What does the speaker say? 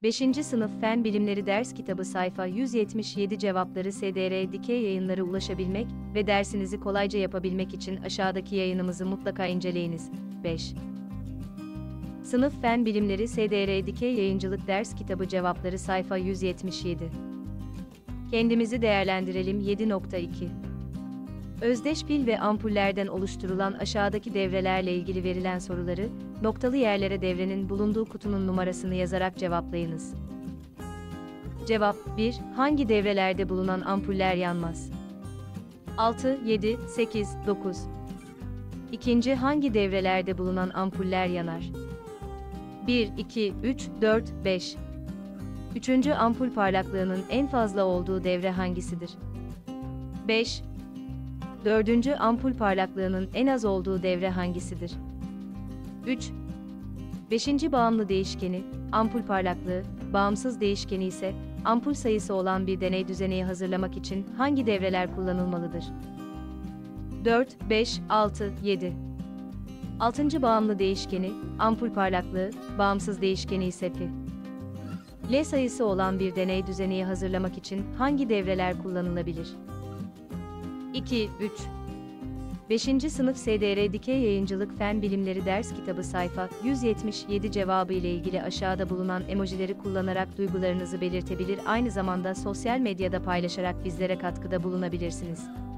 5. Sınıf Fen Bilimleri Ders Kitabı sayfa 177 cevapları SDR Dikey Yayınları ulaşabilmek ve dersinizi kolayca yapabilmek için aşağıdaki yayınımızı mutlaka inceleyiniz. 5. Sınıf Fen Bilimleri SDR Dikey Yayıncılık Ders Kitabı cevapları sayfa 177. Kendimizi değerlendirelim 7.2. Özdeş pil ve ampullerden oluşturulan aşağıdaki devrelerle ilgili verilen soruları, noktalı yerlere devrenin bulunduğu kutunun numarasını yazarak cevaplayınız. Cevap 1. Hangi devrelerde bulunan ampuller yanmaz? 6, 7, 8, 9. İkinci, hangi devrelerde bulunan ampuller yanar? 1, 2, 3, 4, 5. Üçüncü, ampul parlaklığının en fazla olduğu devre hangisidir? 5. Dördüncü, ampul parlaklığının en az olduğu devre hangisidir? 3. Beşinci, bağımlı değişkeni, ampul parlaklığı, bağımsız değişkeni ise, ampul sayısı olan bir deney düzeneği hazırlamak için hangi devreler kullanılmalıdır? 4, 5, 6, 7. Altıncı, bağımlı değişkeni, ampul parlaklığı, bağımsız değişkeni ise pi. L sayısı olan bir deney düzeneği hazırlamak için hangi devreler kullanılabilir? 2, 3. 5. Sınıf SDR Dikey Yayıncılık Fen Bilimleri Ders Kitabı sayfa 177 cevabı ile ilgili aşağıda bulunan emojileri kullanarak duygularınızı belirtebilir, aynı zamanda sosyal medyada paylaşarak bizlere katkıda bulunabilirsiniz.